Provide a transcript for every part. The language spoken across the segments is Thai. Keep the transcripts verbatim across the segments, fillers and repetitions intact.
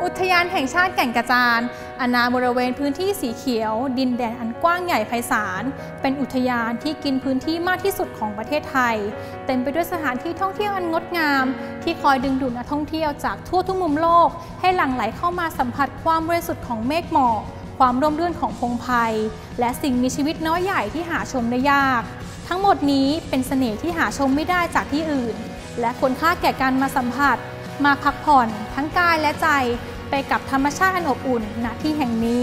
อุทยานแห่งชาติแก่งกระจานอาณาบริเวณพื้นที่สีเขียวดินแดนอันกว้างใหญ่ไพศาลเป็นอุทยานที่กินพื้นที่มากที่สุดของประเทศไทยเต็มไปด้วยสถานที่ท่องเที่ยวอันงดงามที่คอยดึงดูดนักท่องเที่ยวจากทั่วทุกมุมโลกให้หลั่งไหลเข้ามาสัมผัสความบริสุทธิ์ของเมฆหมอกความร่มรื่นของพงไพรและสิ่งมีชีวิตน้อยใหญ่ที่หาชมได้ยากทั้งหมดนี้เป็นเสน่ห์ที่หาชมไม่ได้จากที่อื่นและควรค่าแก่การมาสัมผัสมาพักผ่อนทั้งกายและใจไปกับธรรมชาติอันอบอุ่นณที่แห่งนี้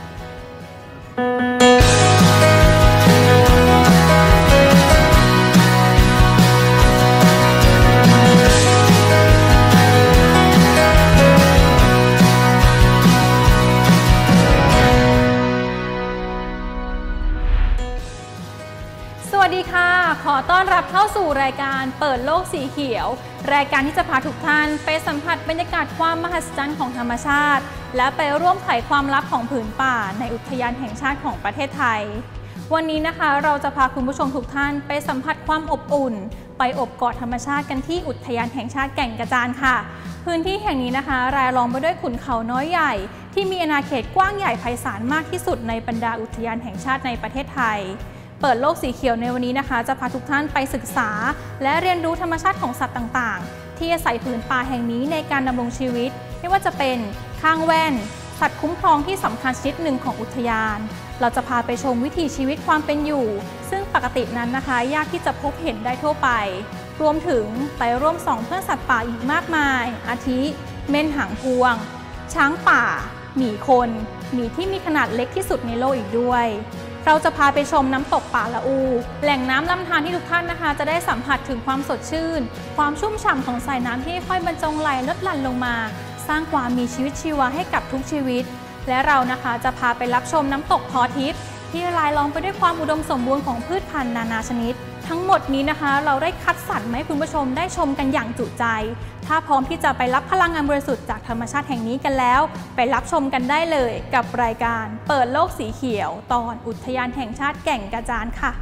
สวัสดีค่ะขอต้อนรับเข้าสู่รายการเปิดโลกสีเขียวรายการที่จะพาทุกท่านไปสัมผัสบรรยากาศความมหัศจรรย์ของธรรมชาติและไปร่วมไขความลับของผืนป่าในอุทยานแห่งชาติของประเทศไทยวันนี้นะคะเราจะพาคุณผู้ชมทุกท่านไปสัมผัสความอบอุ่นไปอบกอดธรรมชาติกันที่อุทยานแห่งชาติแก่งกระจานค่ะพื้นที่แห่งนี้นะคะรายล้อมไปด้วยขุนเขาน้อยใหญ่ที่มีอาณาเขตกว้างใหญ่ไพศาลมากที่สุดในบรรดาอุทยานแห่งชาติในประเทศไทยเปิดโลกสีเขียวในวันนี้นะคะจะพาทุกท่านไปศึกษาและเรียนรู้ธรรมชาติของสัตว์ต่างๆที่อาศัยผืนป่าแห่งนี้ในการดำรงชีวิตไม่ว่าจะเป็นข้างแว่นสัตว์คุ้มครองที่สำคัญชนิดหนึ่งของอุทยานเราจะพาไปชมวิถีชีวิตความเป็นอยู่ซึ่งปกตินั้นนะคะยากที่จะพบเห็นได้ทั่วไปรวมถึงไปร่วมส่องเพื่อนสัตว์ป่าอีกมากมายอาทิเม่นหางพวงช้างป่าหมีคนหมีที่มีขนาดเล็กที่สุดในโลกอีกด้วยเราจะพาไปชมน้ำตกป่าละอูแหล่งน้ำลำธารที่ทุกท่านนะคะจะได้สัมผัสถึงความสดชื่นความชุ่มฉ่ำของสายน้ำที่ค่อยบรรจงไหลลดหลั่นลงมาสร้างความมีชีวิตชีวาให้กับทุกชีวิตและเรานะคะจะพาไปรับชมน้ำตกพอทิพย์ที่รายล้อมไปด้วยความอุดมสมบูรณ์ของพืชพันธุ์นานาชนิดทั้งหมดนี้นะคะเราได้คัดสรรมาให้คุณผู้ชมได้ชมกันอย่างจุใจถ้าพร้อมที่จะไปรับพลังงานบริสุทธิ์จากธรรมชาติแห่งนี้กันแล้วไปรับชมกันได้เลยกับรายการเปิดโลกสีเขียวตอนอุทยานแห่งชาติแก่งกระจานค่ะ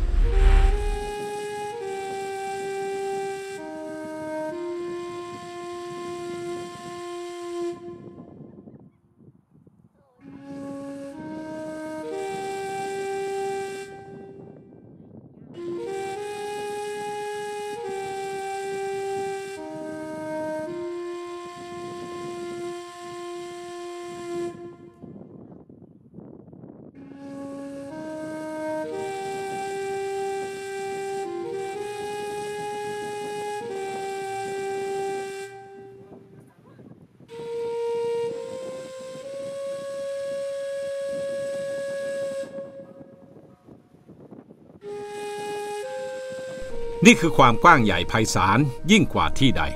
นี่คือความกว้างใหญ่ไพศาลยิ่งกว่าที่ใด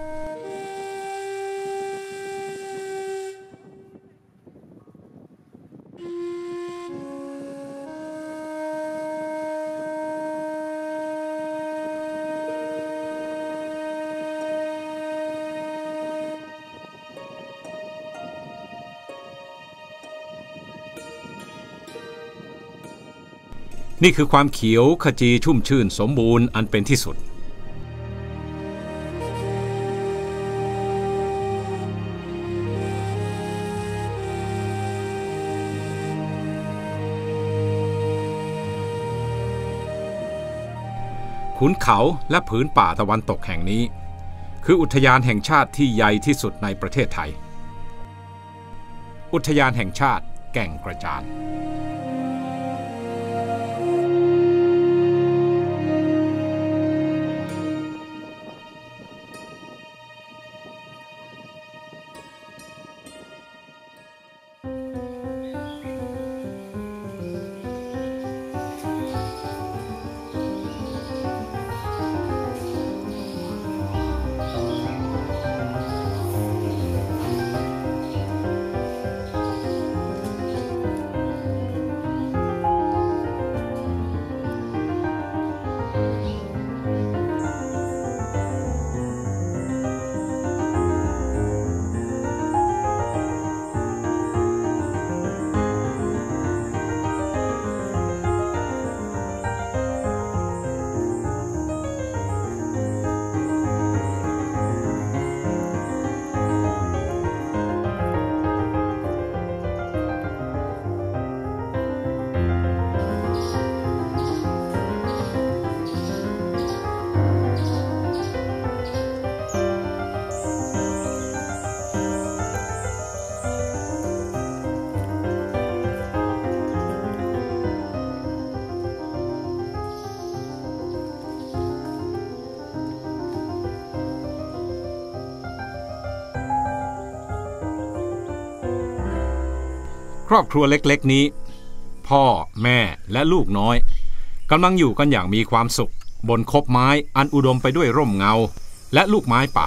นี่คือความเขียวขจีชุ่มชื่นสมบูรณ์อันเป็นที่สุดขุนเขาและผืนป่าตะวันตกแห่งนี้คืออุทยานแห่งชาติที่ใหญ่ที่สุดในประเทศไทยอุทยานแห่งชาติแก่งกระจานครอบครัวเล็กๆนี้พ่อแม่และลูกน้อยกำลังอยู่กันอย่างมีความสุขบนคบไม้อันอุดมไปด้วยร่มเงาและลูกไม้ป่า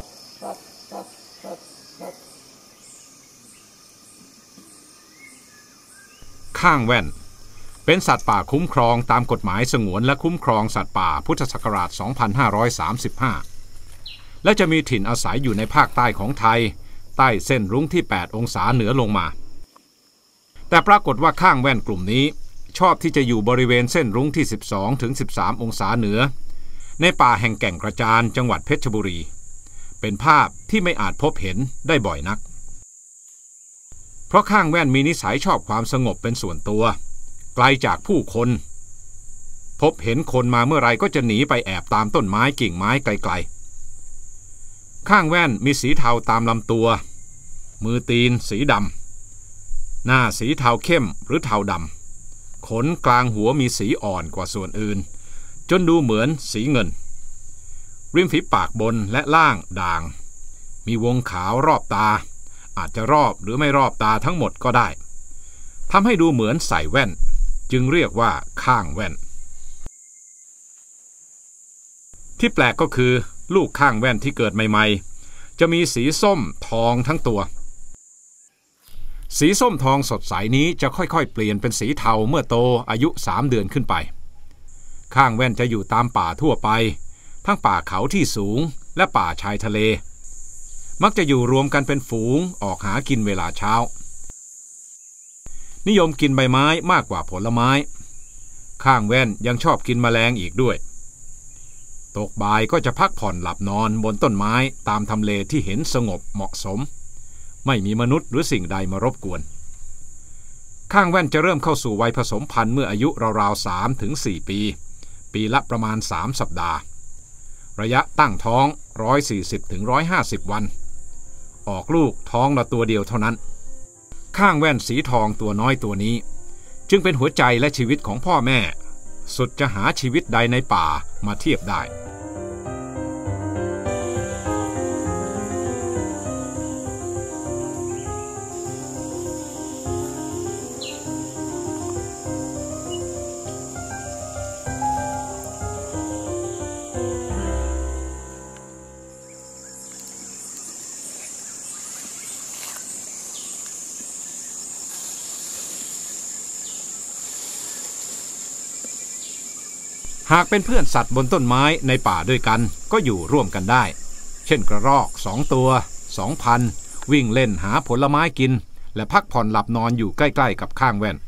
ข้างแว่นเป็นสัตว์ป่าคุ้มครองตามกฎหมายสงวนและคุ้มครองสัตว์ป่าพุทธศักราช สองพันห้าร้อยสามสิบห้า และจะมีถิ่นอาศัยอยู่ในภาคใต้ของไทยใต้เส้นรุ้งที่แปดองศาเหนือลงมาแต่ปรากฏว่าข้างแว่นกลุ่มนี้ชอบที่จะอยู่บริเวณเส้นรุ้งที่ สิบสองถึงสิบสาม องศาเหนือในป่าแห่งแก่งกระจานจังหวัดเพชรบุรีเป็นภาพที่ไม่อาจพบเห็นได้บ่อยนักเพราะข้างแว่นมีนิสัยชอบความสงบเป็นส่วนตัวไกลจากผู้คนพบเห็นคนมาเมื่อไรก็จะหนีไปแอบตามต้นไม้กิ่งไม้ไกลๆข้างแว่นมีสีเทาตามลำตัวมือตีนสีดำหน้าสีเทาเข้มหรือเทาดำขนกลางหัวมีสีอ่อนกว่าส่วนอื่นจนดูเหมือนสีเงินริมฝีปากบนและล่างด่างมีวงขาวรอบตาอาจจะรอบหรือไม่รอบตาทั้งหมดก็ได้ทำให้ดูเหมือนใส่แว่นจึงเรียกว่าข้างแว่นที่แปลกก็คือลูกข้างแว่นที่เกิดใหม่ๆจะมีสีส้มทองทั้งตัวสีส้มทองสดใสนี้จะค่อยๆเปลี่ยนเป็นสีเทาเมื่อโตอายุสามเดือนขึ้นไปข้างแว่นจะอยู่ตามป่าทั่วไปทั้งป่าเขาที่สูงและป่าชายทะเลมักจะอยู่รวมกันเป็นฝูงออกหากินเวลาเช้านิยมกินใบไม้มากกว่าผลไม้ข้างแว่นยังชอบกินแมลงอีกด้วยตกบ่ายก็จะพักผ่อนหลับนอนบนต้นไม้ตามทำเลที่เห็นสงบเหมาะสมไม่มีมนุษย์หรือสิ่งใดมารบกวนข้างแว่นจะเริ่มเข้าสู่วัยผสมพันธุ์เมื่ออายุราวๆ สามถึงสี่ ปีปีละประมาณสามสัปดาห์ระยะตั้งท้อง หนึ่งร้อยสี่สิบถึงหนึ่งร้อยห้าสิบ วันออกลูกท้องละตัวเดียวเท่านั้นข้างแว่นสีทองตัวน้อยตัวนี้จึงเป็นหัวใจและชีวิตของพ่อแม่สุดจะหาชีวิตใดในป่ามาเทียบได้หากเป็นเพื่อนสัตว์บนต้นไม้ในป่าด้วยกันก็อยู่ร่วมกันได้เช่นกระรอกสองตัวสองพันวิ่งเล่นหาผลไม้กินและพักผ่อนหลับนอนอยู่ใกล้ๆกับข้างแว่น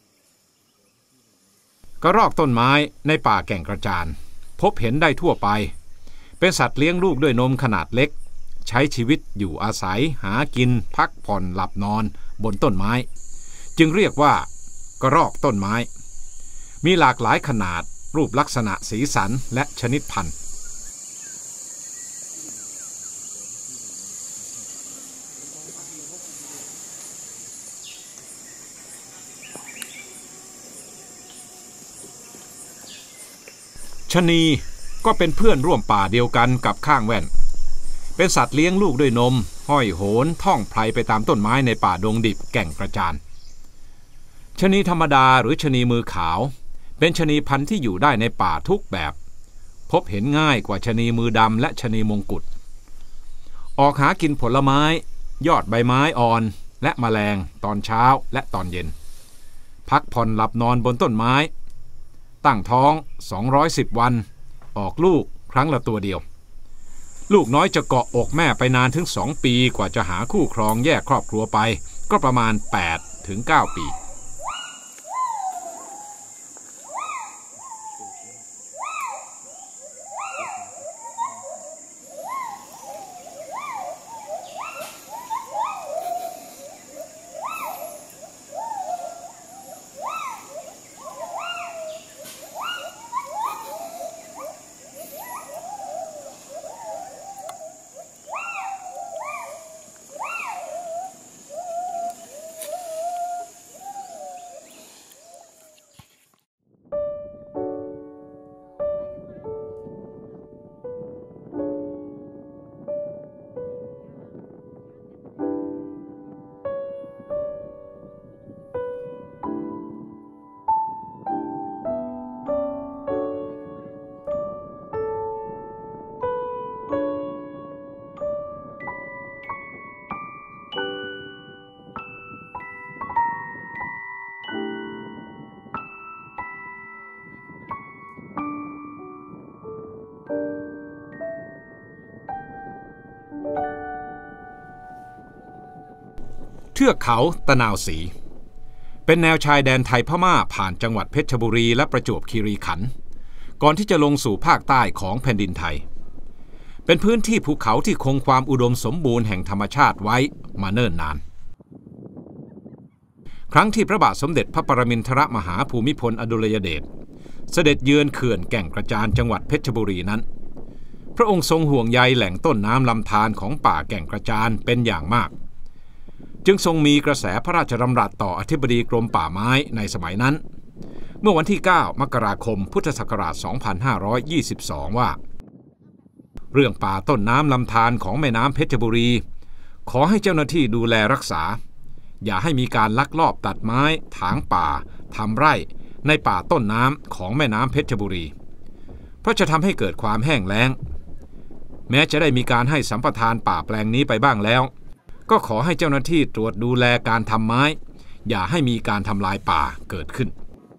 กระรอกต้นไม้ในป่าแก่งกระจานพบเห็นได้ทั่วไปเป็นสัตว์เลี้ยงลูกด้วยนมขนาดเล็กใช้ชีวิตอยู่อาศัยหากินพักผ่อนหลับนอนบนต้นไม้จึงเรียกว่ากระรอกต้นไม้มีหลากหลายขนาดรูปลักษณะสีสันและชนิดพันธุ์ชะนีก็เป็นเพื่อนร่วมป่าเดียวกันกับข้างแว่นเป็นสัตว์เลี้ยงลูกด้วยนมห้อยโหนท่องไพรไปตามต้นไม้ในป่าดงดิบแก่งกระจานชะนีธรรมดาหรือชะนีมือขาวเป็นชะนีพันธุ์ที่อยู่ได้ในป่าทุกแบบพบเห็นง่ายกว่าชะนีมือดำและชะนีมงกุฎออกหากินผลไม้ยอดใบไม้อ่อนและแมลงตอนเช้าและตอนเย็นพักผ่อนหลับนอนบนต้นไม้ตั้งท้องสองร้อยสิบวันออกลูกครั้งละตัวเดียวลูกน้อยจะเกาะอกแม่ไปนานถึงสองปีกว่าจะหาคู่ครองแยกครอบครัวไปก็ประมาณ แปดถึงเก้า ปีเทือกเขาตะนาวศรีเป็นแนวชายแดนไทยพม่าผ่านจังหวัดเพชรบุรีและประจวบคีรีขันธ์ก่อนที่จะลงสู่ภาคใต้ของแผ่นดินไทยเป็นพื้นที่ภูเขาที่คงความอุดมสมบูรณ์แห่งธรรมชาติไว้มาเนิ่นนานครั้งที่พระบาทสมเด็จพระปรมินทรมหาภูมิพลอดุลยเดชเสด็จเยือนเขื่อนแก่งกระจานจังหวัดเพชรบุรีนั้นพระองค์ทรงห่วงใยแหล่งต้นน้ำลำธารของป่าแก่งกระจานเป็นอย่างมากจึงทรงมีกระแสพระราชดำรัสต่ออธิบดีกรมป่าไม้ในสมัยนั้นเมื่อวันที่เก้ามกราคมพุทธศักราชสองพันห้าร้อยยี่สิบสองว่าเรื่องป่าต้นน้ำลำธารของแม่น้ำเพชรบุรีขอให้เจ้าหน้าที่ดูแลรักษาอย่าให้มีการลักลอบตัดไม้ถางป่าทำไร่ในป่าต้นน้ำของแม่น้ำเพชรบุรีเพราะจะทำให้เกิดความแห้งแล้งแม้จะได้มีการให้สัมปทานป่าแปลงนี้ไปบ้างแล้วก็ขอให้เจ้าหน้าที่ตรวจดูแลการทำไม้อย่าให้มีการทำลายป่าเกิดขึ้น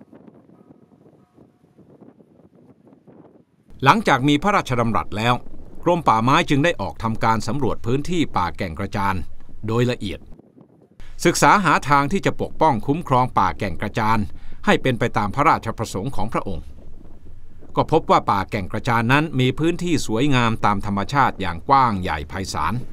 หลังจากมีพระราชดำรัสแล้วกรมป่าไม้จึงได้ออกทำการสำรวจพื้นที่ป่าแก่งกระจานโดยละเอียดศึกษาหาทางที่จะปกป้องคุ้มครองป่าแก่งกระจานให้เป็นไปตามพระราชประสงค์ของพระองค์ก็พบว่าป่าแก่งกระจานนั้นมีพื้นที่สวยงามตามธรรมชาติอย่างกว้างใหญ่ไพศาล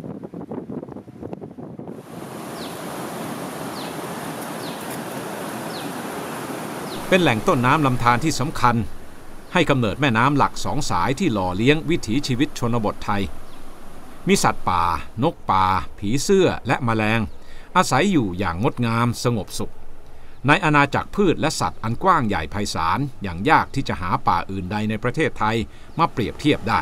เป็นแหล่งต้นน้ำลำธารที่สำคัญให้กำเนิดแม่น้ำหลักสองสายที่หล่อเลี้ยงวิถีชีวิตชนบทไทยมีสัตว์ป่านกป่าผีเสื้อและแมลงอาศัยอยู่อย่างงดงามสงบสุขในอาณาจักรพืชและสัตว์อันกว้างใหญ่ไพศาลอย่างยากที่จะหาป่าอื่นใดในประเทศไทยมาเปรียบเทียบได้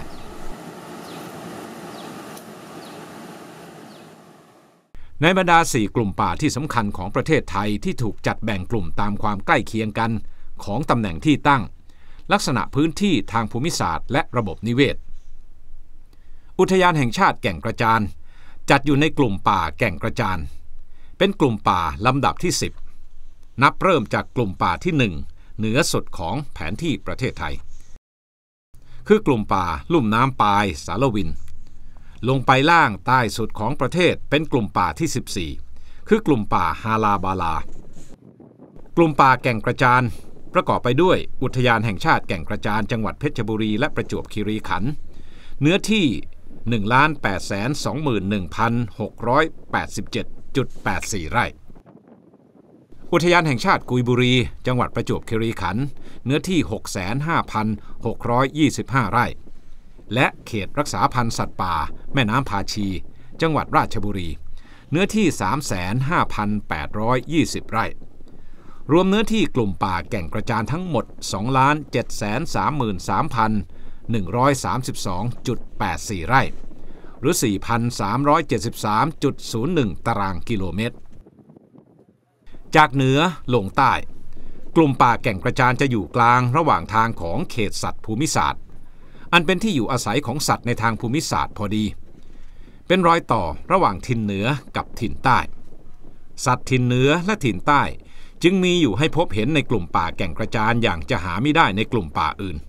ในบรรดาสี่กลุ่มป่าที่สำคัญของประเทศไทยที่ถูกจัดแบ่งกลุ่มตามความใกล้เคียงกันของตำแหน่งที่ตั้งลักษณะพื้นที่ทางภูมิศาสตร์และระบบนิเวศอุทยานแห่งชาติแก่งกระจานจัดอยู่ในกลุ่มป่าแก่งกระจานเป็นกลุ่มป่าลำดับที่สิบนับเริ่มจากกลุ่มป่าที่หนึ่งเหนือสุดของแผนที่ประเทศไทยคือกลุ่มป่าลุ่มน้ำปายสารวินลงไปล่างใต้สุดของประเทศเป็นกลุ่มป่าที่สิบสี่คือกลุ่มป่าฮาลาบาลากลุ่มป่าแก่งกระจานประกอบไปด้วยอุทยานแห่งชาติแก่งกระจานจังหวัดเพชรบุรีและประจวบคีรีขันธ์เนื้อที่ หนึ่งล้านแปดแสนสองหมื่นหนึ่งพันหกร้อยแปดสิบเจ็ดจุดแปดสี่ ไร่อุทยานแห่งชาติกุยบุรีจังหวัดประจวบคีรีขันธ์เนื้อที่ หกแสนห้าพันหกร้อยยี่สิบห้า ไร่และเขตรักษาพันธุ์สัตว์ป่าแม่น้ำพาชีจังหวัดราชบุรีเนื้อที่ สามแสนห้าพันแปดร้อยยี่สิบ ไร่รวมเนื้อที่กลุ่มป่าแก่งกระจานทั้งหมด สองล้านเจ็ดแสนสามหมื่นสามพันหนึ่งร้อยสามสิบสองจุดแปดสี่ ไร่หรือ สี่พันสามร้อยเจ็ดสิบสามจุดศูนย์หนึ่ง ตารางกิโลเมตรจากเหนือลงใต้กลุ่มป่าแก่งกระจานจะอยู่กลางระหว่างทางของเขตสัตว์ภูมิศาสตร์อันเป็นที่อยู่อาศัยของสัตว์ในทางภูมิศาสตร์พอดีเป็นรอยต่อระหว่างถิ่นเหนือกับถิ่นใต้สัตว์ถิ่นเหนือและถิ่นใต้จึงมีอยู่ให้พบเห็นในกลุ่มป่าแก่งกระจานอย่างจะหาไม่ได้ในกลุ่มป่าอื่น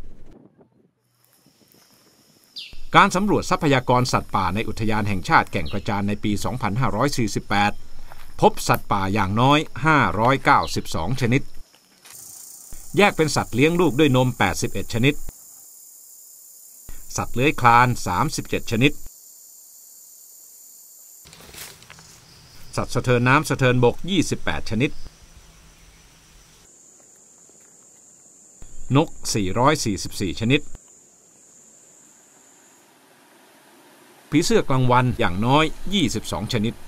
การสำรวจทรัพยากรสัตว์ป่าในอุทยานแห่งชาติแก่งกระจานในปี สองพันห้าร้อยสี่สิบแปด พบสัตว์ป่าอย่างน้อย ห้าร้อยเก้าสิบสอง ชนิดแยกเป็นสัตว์เลี้ยงลูกด้วยนม แปดสิบเอ็ด ชนิดสัตว์เลื้อยคลาน สามสิบเจ็ด ชนิดสัตว์สะเทินน้ำสะเทินบก ยี่สิบแปด ชนิดนก สี่ร้อยสี่สิบสี่ ชนิดผีเสื้อกลางวันอย่างน้อย ยี่สิบสอง ชนิด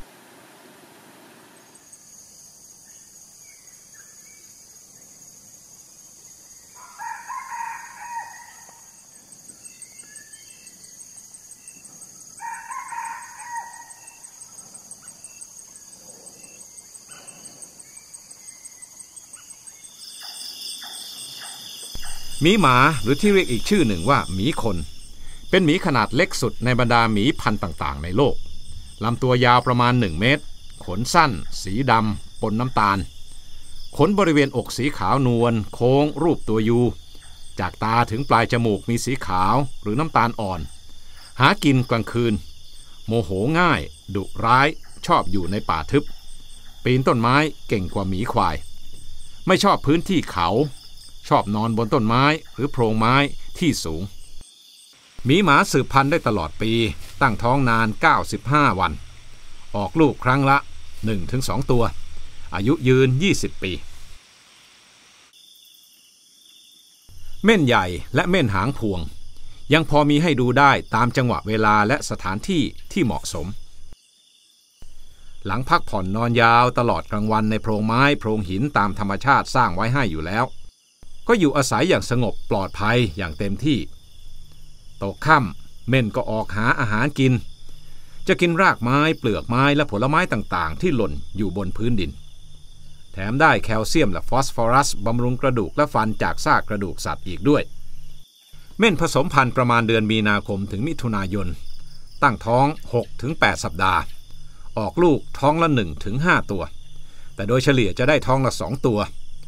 หมีหมาหรือที่เรียกอีกชื่อหนึ่งว่าหมีคนเป็นหมีขนาดเล็กสุดในบรรดาหมีพันธุ์ต่างๆในโลกลำตัวยาวประมาณหนึ่งเมตรขนสั้นสีดำปนน้ำตาลขนบริเวณอกสีขาวนวลโค้งรูปตัวยูจากตาถึงปลายจมูกมีสีขาวหรือน้ำตาลอ่อนหากินกลางคืนโมโหง่ายดุร้ายชอบอยู่ในป่าทึบปีนต้นไม้เก่งกว่าหมีควายไม่ชอบพื้นที่เขาชอบนอนบนต้นไม้หรือโพรงไม้ที่สูงหมีหมาสืบพันธุ์ได้ตลอดปีตั้งท้องนานเก้าสิบห้าวันออกลูกครั้งละ หนึ่งถึงสอง ตัวอายุยืนยี่สิบปีเม่นใหญ่และเม่นหางพวงยังพอมีให้ดูได้ตามจังหวะเวลาและสถานที่ที่เหมาะสมหลังพักผ่อนนอนยาวตลอดกลางวันในโพรงไม้โพรงหินตามธรรมชาติสร้างไว้ให้อยู่แล้วก็อยู่อาศัยอย่างสงบปลอดภัยอย่างเต็มที่ตกค่ำเม่นก็ออกหาอาหารกินจะกินรากไม้เปลือกไม้และผลไม้ต่างๆที่หล่นอยู่บนพื้นดินแถมได้แคลเซียมและฟอสฟอรัสบำรุงกระดูกและฟันจากซากกระดูกสัตว์อีกด้วยเม่นผสมพันธุ์ประมาณเดือนมีนาคมถึงมิถุนายนตั้งท้อง หกถึงแปด สัปดาห์ออกลูกท้องละ หนึ่งถึงห้า ตัวแต่โดยเฉลี่ยจะได้ท้องละสองตัว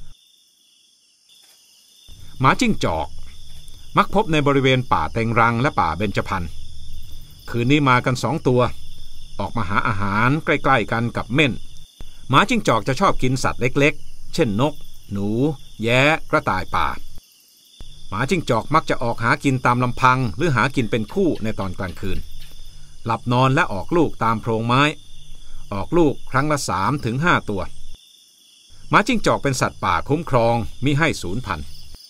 หมาจิ้งจอกมักพบในบริเวณป่าเต็งรังและป่าเบญจพรรณคืนนี้มากันสองตัวออกมาหาอาหารใกล้ๆกันกับเม่นหมาจิ้งจอกจะชอบกินสัตว์เล็กๆเช่นนกหนูแย้กระต่ายป่าหมาจิ้งจอกมักจะออกหากินตามลำพังหรือหากินเป็นคู่ในตอนกลางคืนหลับนอนและออกลูกตามโพรงไม้ออกลูกครั้งละ สามถึงห้า ตัวหมาจิ้งจอกเป็นสัตว์ป่าคุ้มครองมิให้สูญพันธุ์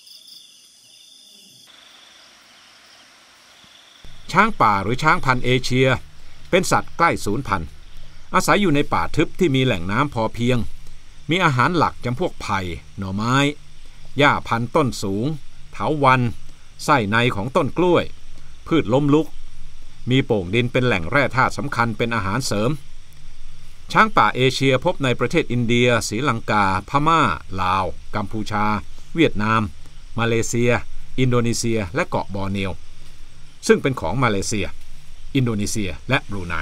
ช้างป่าหรือช้างพันธุ์เอเชียเป็นสัตว์ใกล้สูญพันธุ์อาศัยอยู่ในป่าทึบที่มีแหล่งน้ำพอเพียงมีอาหารหลักจำพวกไผ่หน่อไม้หญ้าพันธุ์ต้นสูงเถาวัลย์ไส้ในของต้นกล้วยพืชล้มลุกมีโป่งดินเป็นแหล่งแร่ธาตุสำคัญเป็นอาหารเสริมช้างป่าเอเชียพบในประเทศอินเดียศรีลังกาพม่าลาวกัมพูชาเวียดนามมาเลเซียอินโดนีเซียและเกาะบอร์เนียวซึ่งเป็นของมาเลเซียอินโดนีเซียและบรูไน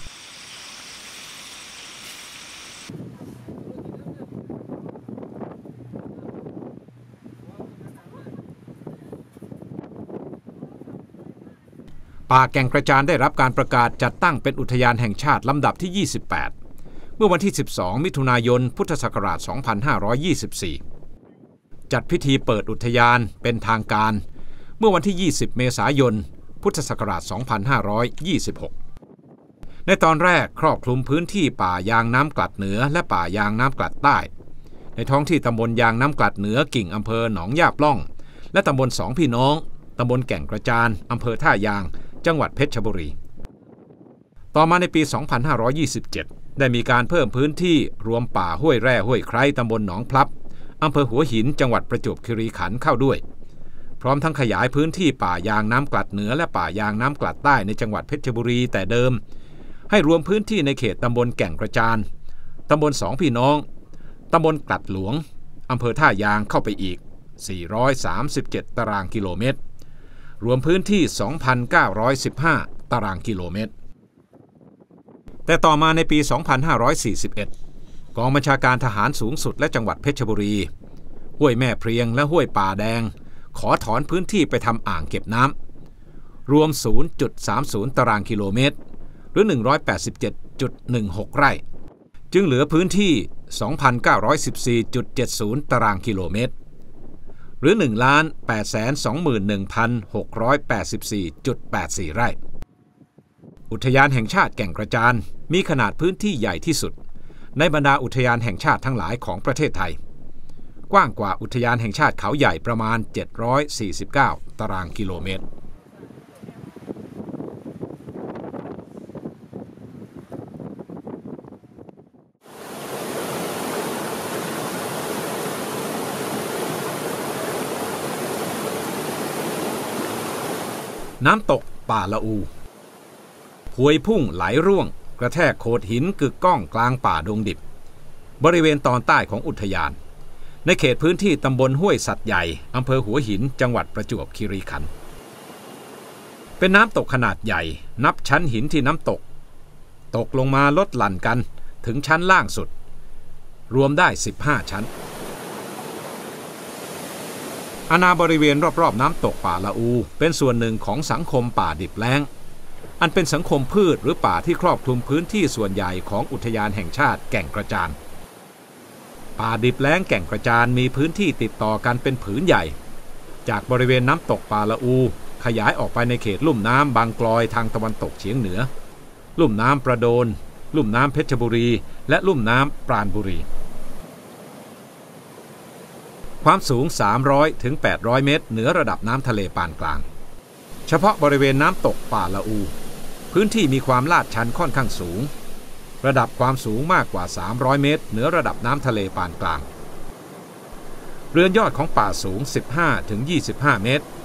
ป่าแก่งกระจานได้รับการประกาศจัดตั้งเป็นอุทยานแห่งชาติลำดับที่ยี่สิบแปดเมื่อวันที่สิบสองมิถุนายนพุทธศักราชสองพันห้าร้อยยี่สิบสี่จัดพิธีเปิดอุทยานเป็นทางการเมื่อวันที่ยี่สิบเมษายนพุทธศักราชสองพันห้าร้อยยี่สิบหกในตอนแรกครอบคลุมพื้นที่ป่ายางน้ำกลัดเหนือและป่ายางน้ำกลัดใต้ในท้องที่ตำบลยางน้ำกลัดเหนือกิ่งอำเภอหนองย่าปล่องและตำบลสองพี่น้องตำบลแก่งกระจานอำเภอท่ายางจังหวัดเพชรบุรีต่อมาในปีสองพันห้าร้อยยี่สิบเจ็ดได้มีการเพิ่มพื้นที่รวมป่าห้วยแร่ห้วยไคร้ตำบลหนองพลับอำเภอหัวหินจังหวัดประจวบคีรีขันธ์เข้าด้วยพร้อมทั้งขยายพื้นที่ป่ายางน้ำกลัดเหนือและป่ายางน้ำกลัดใต้ในจังหวัดเพชรบุรีแต่เดิมให้รวมพื้นที่ในเขตตำบลแก่งกระจานตำบลสองพี่น้องตำบลกลัดหลวงอำเภอท่ายางเข้าไปอีกสี่ร้อยสามสิบเจ็ดตารางกิโลเมตรรวมพื้นที่ สองพันเก้าร้อยสิบห้า ตารางกิโลเมตรแต่ต่อมาในปี สองพันห้าร้อยสี่สิบเอ็ด กองบัญชาการทหารสูงสุดและจังหวัดเพชรบุรีห้วยแม่เพลียงและห้วยป่าแดงขอถอนพื้นที่ไปทำอ่างเก็บน้ำรวม ศูนย์จุดสามศูนย์ ตารางกิโลเมตรหรือ หนึ่งร้อยแปดสิบเจ็ดจุดหนึ่งหก ไร่จึงเหลือพื้นที่ สองพันเก้าร้อยสิบสี่จุดเจ็ดศูนย์ ตารางกิโลเมตรหรือ หนึ่งล้าน แปดแสนสองหมื่นหนึ่งพันหกร้อยแปดสิบสี่จุดแปดสี่ ไร่อุทยานแห่งชาติแก่งกระจานมีขนาดพื้นที่ใหญ่ที่สุดในบรรดาอุทยานแห่งชาติทั้งหลายของประเทศไทยกว้างกว่าอุทยานแห่งชาติเขาใหญ่ประมาณเจ็ดร้อยสี่สิบเก้าตารางกิโลเมตรน้ำตกป่าละอูพวยพุ่งไหลร่วงกระแทกโขดหินกึกก้องกลางป่าดงดิบบริเวณตอนใต้ของอุทยานในเขตพื้นที่ตำบลห้วยสัตว์ใหญ่อำเภอหัวหินจังหวัดประจวบคีรีขันธ์เป็นน้ำตกขนาดใหญ่นับชั้นหินที่น้ำตกตกลงมาลดหลั่นกันถึงชั้นล่างสุดรวมได้สิบห้าชั้นอาณาบริเวณรอบๆน้ำตกป่าละอูเป็นส่วนหนึ่งของสังคมป่าดิบแล้งอันเป็นสังคมพืชหรือป่าที่ครอบคลุมพื้นที่ส่วนใหญ่ของอุทยานแห่งชาติแก่งกระจานป่าดิบแล้งแก่งกระจานมีพื้นที่ติดต่อกันเป็นผืนใหญ่จากบริเวณน้ำตกป่าละอูขยายออกไปในเขตลุ่มน้ำบางกลอยทางตะวันตกเฉียงเหนือลุ่มน้ำประโดนลุ่มน้ำเพชรบุรีและลุ่มน้ำปราณบุรีความสูงสามร้อยถึงแปดร้อยเมตรเหนือระดับน้ำทะเลปานกลางเฉพาะบริเวณน้ำตกป่าละอูพื้นที่มีความลาดชันค่อนข้างสูงระดับความสูงมากกว่าสามร้อยเมตรเหนือระดับน้ำทะเลปานกลางเรือนยอดของป่าสูง สิบห้าถึงยี่สิบห้า เมตร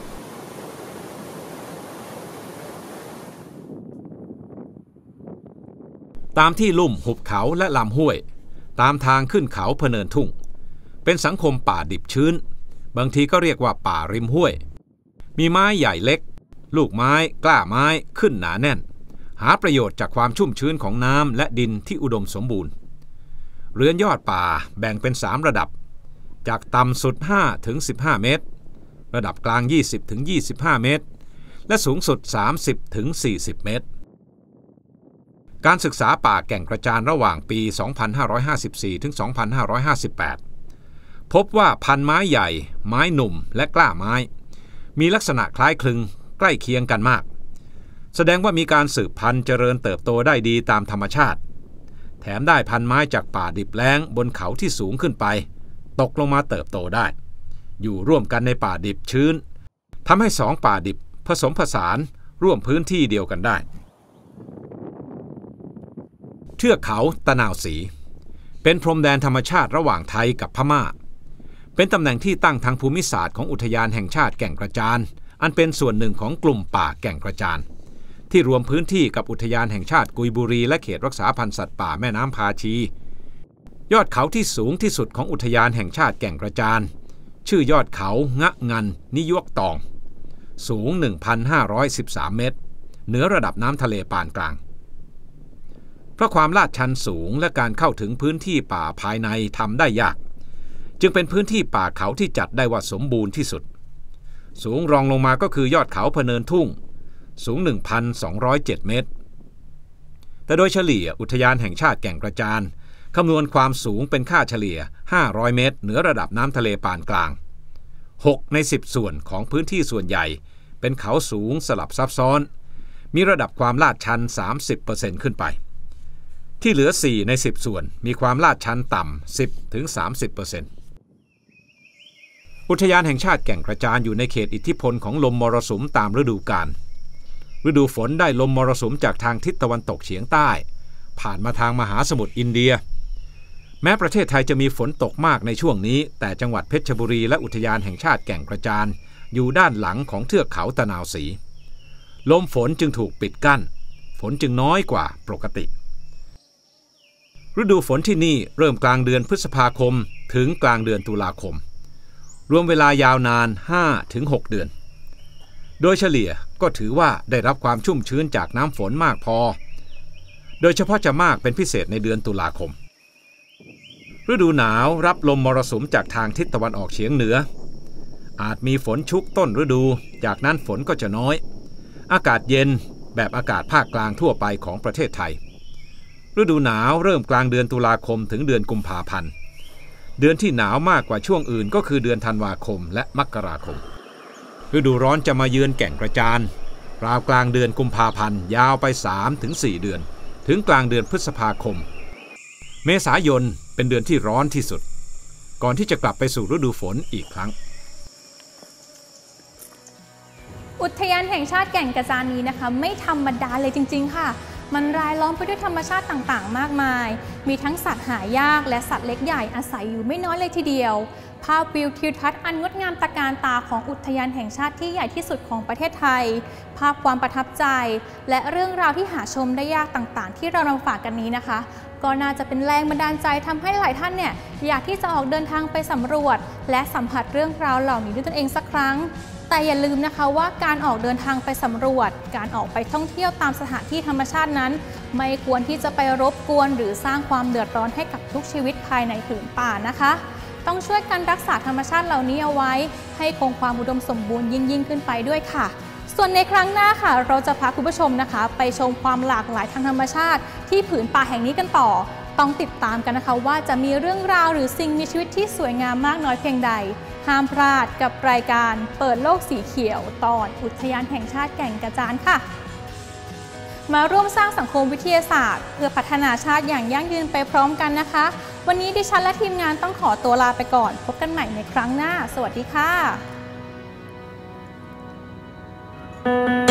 ตามที่ลุ่มหุบเขาและลำห้วยตามทางขึ้นเขาพเนินทุ่งเป็นสังคมป่าดิบชื้นบางทีก็เรียกว่าป่าริมห้วยมีไม้ใหญ่เล็กลูกไม้กล้าไม้ขึ้นหนาแน่นหาประโยชน์จากความชุ่มชื้นของน้ำและดินที่อุดมสมบูรณ์เรือนยอดป่าแบ่งเป็นสามระดับจากต่ำสุดห้าถึงสิบห้า เมตรระดับกลางยี่สิบถึงยี่สิบห้า เมตรและสูงสุดสามสิบถึงสี่สิบ เมตรการศึกษาป่าแก่งกระจานระหว่างปี สองพันห้าร้อยห้าสิบสี่ ถึง สองพันห้าร้อยห้าสิบแปด พบว่าพันไม้ใหญ่ไม้หนุ่มและกล้าไม้มีลักษณะคล้ายคลึงใกล้เคียงกันมากแสดงว่ามีการสืบพันธุ์เจริญเติบโตได้ดีตามธรรมชาติแถมได้พันไม้จากป่าดิบแล้งบนเขาที่สูงขึ้นไปตกลงมาเติบโตได้อยู่ร่วมกันในป่าดิบชื้นทำให้สองป่าดิบผสมผสานร่วมพื้นที่เดียวกันได้เทือกเขาตะนาวศรีเป็นพรมแดนธรรมชาติระหว่างไทยกับพม่าเป็นตำแหน่งที่ตั้งทางภูมิศาสตร์ของอุทยานแห่งชาติแก่งกระจานอันเป็นส่วนหนึ่งของกลุ่มป่าแก่งกระจานที่รวมพื้นที่กับอุทยานแห่งชาติกุยบุรีและเขตรักษาพันธุ์สัตว์ป่าแม่น้ำพาชียอดเขาที่สูงที่สุดของอุทยานแห่งชาติแก่งกระจานชื่อยอดเขางะงันนิยวกตองสูง หนึ่งพันห้าร้อยสิบสาม เมตรเหนือระดับน้ำทะเลปานกลางเพราะความลาดชันสูงและการเข้าถึงพื้นที่ป่าภายในทำได้ยากจึงเป็นพื้นที่ป่าเขาที่จัดได้ว่าสมบูรณ์ที่สุดสูงรองลงมาก็คือยอดเขาพเนินทุ่งสูง หนึ่งพันสองร้อยเจ็ด เมตรแต่โดยเฉลี่ยอุทยานแห่งชาติแก่งกระจานคำนวณความสูงเป็นค่าเฉลี่ยห้าร้อยเมตรเหนือระดับน้ำทะเลปานกลางหกในสิบส่วนของพื้นที่ส่วนใหญ่เป็นเขาสูงสลับซับซ้อนมีระดับความลาดชัน สามสิบเปอร์เซ็นต์ ขึ้นไปที่เหลือสี่ในสิบส่วนมีความลาดชันต่ำ สิบถึงสามสิบเปอร์เซ็นต์ อุทยานแห่งชาติแก่งกระจานอยู่ในเขตอิทธิพลของลมมรสุมตามฤดูกาลฤดูฝนได้ลมมรสุมจากทางทิศตะวันตกเฉียงใต้ผ่านมาทางมหาสมุทรอินเดียแม้ประเทศไทยจะมีฝนตกมากในช่วงนี้แต่จังหวัดเพชรบุรีและอุทยานแห่งชาติแก่งกระจานอยู่ด้านหลังของเทือกเขาตะนาวศรีลมฝนจึงถูกปิดกั้นฝนจึงน้อยกว่าปกติฤดูฝนที่นี่เริ่มกลางเดือนพฤษภาคมถึงกลางเดือนตุลาคมรวมเวลายาวนาน ห้าถึงหก เดือนโดยเฉลี่ยก็ถือว่าได้รับความชุ่มชื้นจากน้ำฝนมากพอโดยเฉพาะจะมากเป็นพิเศษในเดือนตุลาคมฤดูหนาวรับลมมรสุมจากทางทิศตะวันออกเฉียงเหนืออาจมีฝนชุกต้นฤดูจากนั้นฝนก็จะน้อยอากาศเย็นแบบอากาศภาคกลางทั่วไปของประเทศไทยฤดูหนาวเริ่มกลางเดือนตุลาคมถึงเดือนกุมภาพันธ์เดือนที่หนาวมากกว่าช่วงอื่นก็คือเดือนธันวาคมและมกราคมฤดูร้อนจะมาเยือนแก่งกระจานราวกลางเดือนกุมภาพันธ์ยาวไป สามถึงสี่ เดือนถึงกลางเดือนพฤษภาคมเมษายนเป็นเดือนที่ร้อนที่สุดก่อนที่จะกลับไปสู่ฤดูฝนอีกครั้งอุทยานแห่งชาติแก่งกระจานนี้นะคะไม่ธรรมดาเลยจริงๆค่ะมันรายล้อมไปด้วยธรรมชาติต่างๆมากมายมีทั้งสัตว์หายากและสัตว์เล็กใหญ่อาศัยอยู่ไม่น้อยเลยทีเดียวภาพวิวทิวทัศน์อันงดงามตระการตาของอุทยานแห่งชาติที่ใหญ่ที่สุดของประเทศไทยภาพความประทับใจและเรื่องราวที่หาชมได้ยากต่างๆที่เรานำฝากกันนี้นะคะก็น่าจะเป็นแรงบันดาลใจทำให้หลายท่านเนี่ยอยากที่จะออกเดินทางไปสำรวจและสัมผัสเรื่องราวเหล่านี้ด้วยตนเองสักครั้งแต่อย่าลืมนะคะว่าการออกเดินทางไปสำรวจการออกไปท่องเที่ยวตามสถานที่ธรรมชาตินั้นไม่ควรที่จะไปรบกวนหรือสร้างความเดือดร้อนให้กับทุกชีวิตภายในผืนป่านะคะต้องช่วยกันรักษาธรรมชาติเหล่านี้เอาไว้ให้คงความอุดมสมบูรณ์ยิ่งยิ่งขึ้นไปด้วยค่ะสส่วนในครั้งหน้าค่ะเราจะพาคุณผู้ชมนะคะไปชมความหลากหลายทางธรรมชาติที่ผืนป่าแห่งนี้กันต่อต้องติดตามกันนะคะว่าจะมีเรื่องราวหรือสิ่งมีชีวิตที่สวยงามมากน้อยเพียงใดห้ามพลาดกับรายการเปิดโลกสีเขียวตอนอุทยานแห่งชาติแก่งกระจานค่ะมาร่วมสร้างสังคมวิทยาศาสตร์เพื่อพัฒนาชาติอย่างยั่งยืนไปพร้อมกันนะคะวันนี้ดิฉันและทีมงานต้องขอตัวลาไปก่อนพบกันใหม่ในครั้งหน้าสวัสดีค่ะ